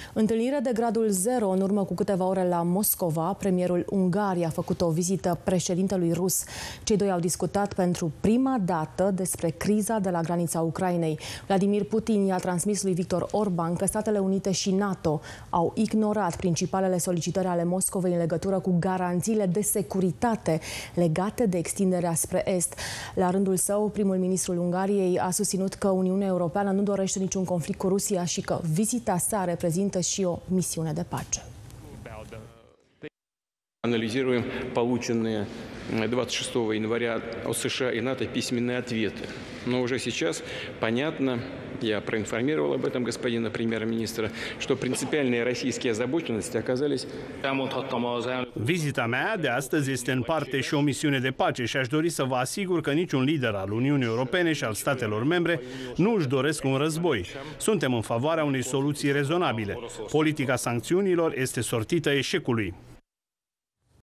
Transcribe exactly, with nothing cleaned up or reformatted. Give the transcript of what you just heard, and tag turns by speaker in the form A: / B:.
A: Întâlnire de gradul zero în urmă cu câteva ore la Moscova. Premierul Ungariei a făcut o vizită președintelui rus. Cei doi au discutat pentru prima dată despre criza de la granița Ucrainei. Vladimir Putin i-a transmis lui Victor Orban că Statele Unite și NATO au ignorat principalele solicitări ale Moscovei în legătură cu garanțiile de securitate legate de extinderea spre est. La rândul său, primul ministru Ungariei a susținut că Uniunea Europeană nu dorește niciun conflict cu Rusia și că vizita sa reprezintă și o misiune de pace.
B: Анализируем полученные двадцать шестого января от США и НАТО письменные ответы. Но уже сейчас понятно, я проинформировал об этом господина премьер-министра, что принципиальные российские озабоченности оказались...
C: Vizita mea de astăzi este în parte și o misiune de pace și aș dori să vă asigur că niciun lider al Uniunii Europene și al statelor membre nu își doresc un război. Suntem în favoarea unei soluții rezonabile. Politica sancțiunilor este sortită eșecului.